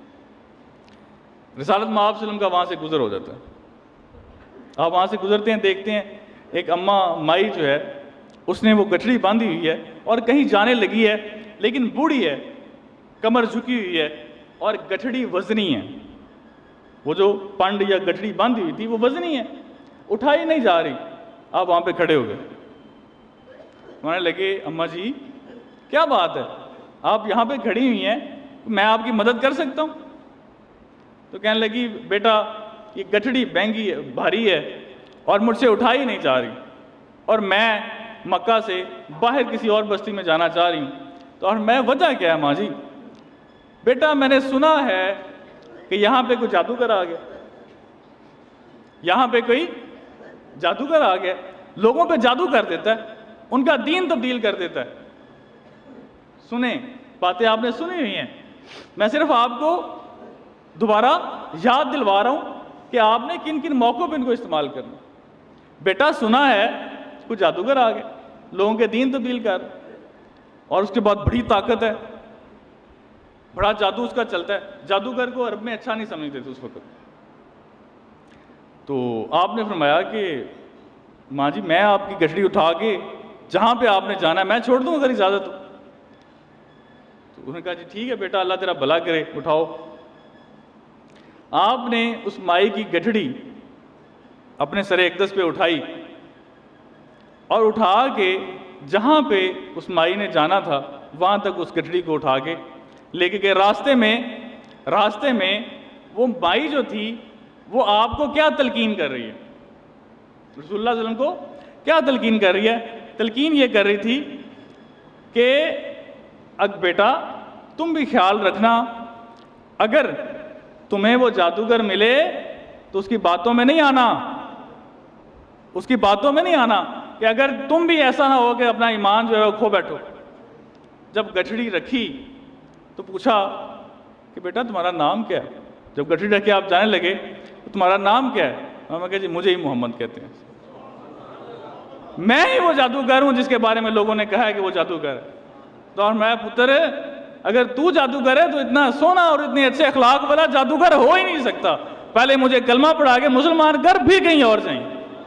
رسالت مآب صلی اللہ علیہ وسلم کا وہاں سے گزر ہو جاتا ہے. آپ وہاں سے گزرتے ہیں, دیکھتے ہیں ایک اماں مائی جو ہے اس نے وہ گٹھڑی باندھی ہوئی ہے اور کہیں جانے لگی ہے, لیکن بوڑھی ہے, کمر جھکی ہوئی ہے اور گٹھڑی وزنی ہے. وہ جو پنڈ یا گٹھڑی باندھی ہوئی تھی وہ وزنی ہے, اٹھائی نہیں جا رہی. آپ وہاں پہ کھڑے ہو گئے, کہنے لگے اماں جی کیا بات ہے, آپ یہاں پہ کھڑی ہوئی ہیں, میں آپ کی مدد کر سکتا ہوں؟ تو کہنے لگی بیٹا یہ گٹھڑی مہنگی ہے, بھاری ہے اور مجھ سے اٹھائی نہیں جا رہی, اور میں مکہ سے باہر کسی اور بستی میں جانا چاہ رہی ہوں. تو اور میں وجہ کیا ہے ماں جی؟ بیٹا میں نے سنا ہے کہ یہاں پہ کوئی جادوگر آ گیا, یہاں پہ کوئی جادوگر آ گیا, لوگوں پہ جادو کر دیتا ہے, ان کا دین تبدیل کر دیتا ہے. سنیں, باتیں آپ نے سنی ہوئی ہیں, میں صرف آپ کو دوبارہ یاد دلوا رہا ہوں کہ آپ نے کن کن موقعوں پہ ان کو استعمال کرنا. بیٹا سنا ہے کوئی جادوگر آ گیا, لوگوں کے دین تبدیل کر, اور اس کے بعد بڑی طاقت ہے, بڑا جادو اس کا چلتا ہے. جادوگر کو عرب میں اچھا نہیں سمجھتے تھے اس وقت. تو آپ نے فرمایا کہ ماں جی میں آپ کی گٹھڑی اٹھا کے جہاں پہ آپ نے جانا ہے میں چھوڑ دوں اگر اجازت ہو. تو انہوں نے کہا جی ٹھیک ہے بیٹا, اللہ تیرا بھلا کرے, اٹھاؤ. آپ نے اس مائی کی گٹھڑی اپنے سر اقدس پہ اٹھائی اور اٹھا کے جہاں پہ اس مائی نے جانا تھا وہاں تک اس گٹھڑی کو اٹھا کے لے کے گئے. راستے میں راستے میں وہ مائی جو تھی وہ آپ کو کیا تلقین کر رہی ہے, رسول اللہ صلی اللہ علیہ وسلم کو کیا تلقین کر رہی ہے؟ تلقین یہ کر رہی تھی کہ اگ بیٹا تم بھی خیال رکھنا, اگر تمہیں وہ جادوگر ملے تو اس کی باتوں میں نہیں آنا, اس کی باتوں میں نہیں آنا کہ اگر تم بھی ایسا نہ ہو کہ اپنا ایمان جو ہے وہ کھو بیٹھو. جب گٹھڑی رکھی تو پوچھا کہ بیٹا تمہارا نام کیا ہے؟ جب گٹھڑی رکھ کے آپ جانے لگے تو تمہارا نام کیا ہے؟ میں کہا جی مجھے ہی محمد کہتے ہیں, میں ہی وہ جادوگر ہوں جس کے بارے میں لوگوں نے کہا ہے کہ وہ جادوگر ہے. تو اور میں پتر اگر تو جادوگر ہے تو اتنا سونا اور اتنے اچھے اخلاق والا جادوگر ہو ہی نہیں سکتا, پہلے مجھے کلمہ پڑھا کے مسلمان کر بھی کہیں اور جائیں.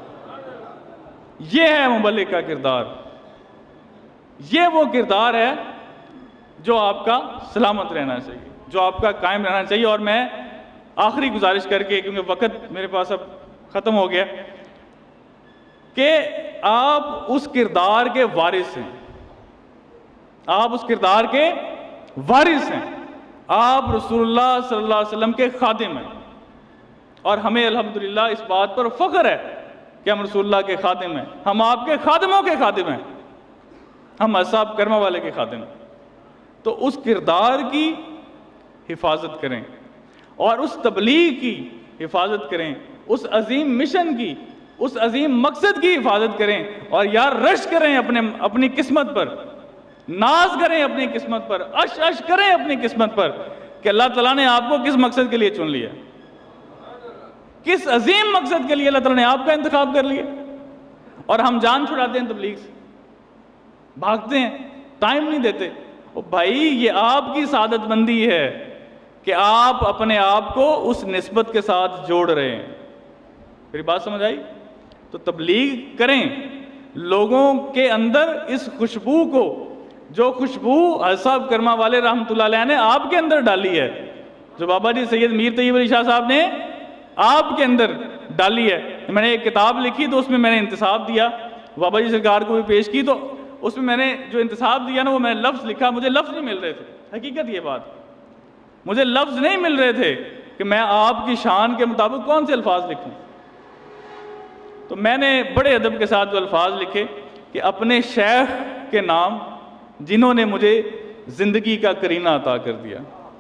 یہ ہے مبلغ کا کردار, یہ وہ کردار ہے جو آپ کا سلامت رہنا چاہیے, جو آپ کا قائم رہنا چاہیے. اور میں آخری گزارش کر کے, کیونکہ وقت میرے پاس اب ختم ہو گیا, کہ آپ اس کردار کے وارث ہیں, آپ اس کردار کے وارث ہیں, آپ رسول اللہ صلی اللہ علیہ وسلم کے خادم ہیں. اور ہمیں الحمدللہ اس بات پر فخر ہے کہ ہم رسول اللہ کے خادم ہیں, ہم آپ کے خادموں کے خادم ہیں, ہم اصحاب کرما والے کے خادم ہیں. تو اس کردار کی حفاظت کریں اور اس تبلیغ کی حفاظت کریں، اس عظیم مشن کی، اس عظیم مقصد کی حفاظت کریں، اور یار رش کریں اپنے اپنی قسمت پر، ناز کریں اپنی قسمت پر، اش اش کریں اپنی قسمت پر کہ اللہ تعالیٰ نے آپ کو کس مقصد کے لیے چن لیا، کس عظیم مقصد کے لیے اللہ تعالیٰ نے آپ کا انتخاب کر لیا۔ اور ہم جان چھڑاتے ہیں تبلیغ سے، بھاگتے ہیں، ٹائم نہیں دیتے۔ او بھائی یہ آپ کی سعادت مندی ہے کہ آپ اپنے آپ کو اس نسبت کے ساتھ جوڑ رہے ہیں۔ میری بات سمجھ آئی؟ تو تبلیغ کریں، لوگوں کے اندر اس خوشبو کو، جو خوشبو حضرت صاحب کرما والے رحمۃ اللہ علیہ نے آپ کے اندر ڈالی ہے، جو بابا جی سید میر طیب علی شاہ صاحب نے آپ کے اندر ڈالی ہے۔ میں نے ایک کتاب لکھی تو اس میں میں نے انتصاب دیا، بابا جی سرکار کو بھی پیش کی، تو اس میں میں نے جو انتصاب دیا نا وہ میں نے لفظ لکھا، مجھے لفظ نہیں مل رہے تھے، حقیقت یہ بات، مجھے لفظ نہیں مل رہے تھے کہ میں آپ کی شان کے مطابق کون سے الفاظ لکھوں۔ تو میں نے بڑے ادب کے ساتھ جو الفاظ لکھے کہ اپنے شیخ کے نام جنہوں نے مجھے زندگی کا کرینہ عطا کر دیا،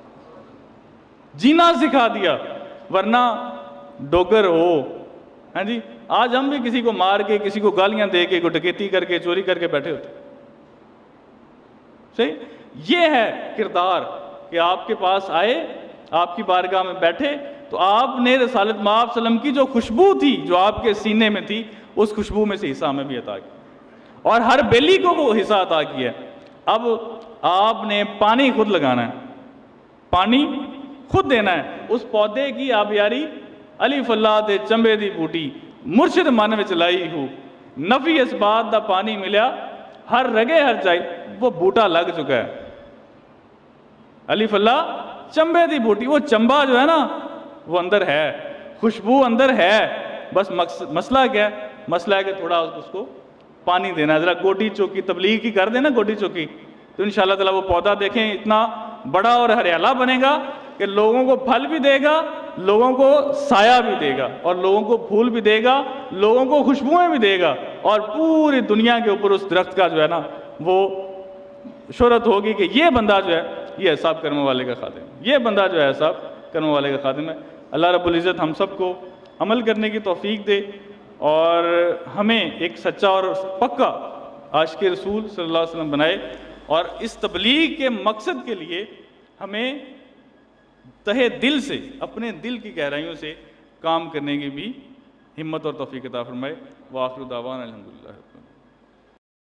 جینا سکھا دیا، ورنہ ڈوگر ہو، ہاں جی آج ہم بھی کسی کو مار کے، کسی کو گالیاں دے کے، کوئی ڈکیتی کر کے، چوری کر کے بیٹھے ہوتے۔ صحیح؟ یہ ہے کردار کہ آپ کے پاس آئے، آپ کی بارگاہ میں بیٹھے، تو آپ نے رسالت مآب صلی اللہ علیہ وسلم کی جو خوشبو تھی جو آپ کے سینے میں تھی، اس خوشبو میں سے حصہ ہمیں بھی عطا کیا، اور ہر بیلی کو وہ حصہ عطا کیا۔ اب آپ نے پانی خود لگانا ہے، پانی خود دینا ہے، اس پودے کی آبیاری علی فلا تے چمبے دی بوٹی مرشد من وچ لائی ہو، نفی اس بات دا پانی ملیا ہر رگے ہر چائی، وہ بوٹا لگ چکا ہے۔ علی فلا چمبے دی بوٹی، وہ چمبا جو ہے نا وہ اندر ہے، خوشبو اندر ہے، بس مسئلہ کیا ہے؟ مسئلہ ہے کہ تھوڑا اس کو پانی دینا ہے، ذرا گوڈی چوکی تبلیغ کی کر دینا گوڈی چوکی، تو انشاءاللہ تعالیٰ وہ پودا دیکھیں اتنا بڑا اور ہریالا بنے گا کہ لوگوں کو پھل بھی دے گا، لوگوں کو سایہ بھی دے گا، اور لوگوں کو پھول بھی دے گا، لوگوں کو خوشبوئیں بھی دے گا، اور پوری دنیا کے اوپر اس درخت کا جو ہے نا وہ شہرت ہوگی کہ یہ بندہ جو ہے یہ اصحاب کرم والے کا خادم، یہ بندہ جو ہے اصحاب کرم والے کا خادم ہے۔ اللہ رب العزت ہم سب کو عمل کرنے کی توفیق دے، اور ہمیں ایک سچا اور پکا عاشق رسول صلی اللہ علیہ وسلم بنائے، اور اس تبلیغ کے مقصد کے لیے ہمیں تہہ دل سے، اپنے دل کی گہرائیوں سے کام کرنے کی بھی ہمت اور توفیق عطا فرمائے۔ وآخر دعوانا الحمدللہ۔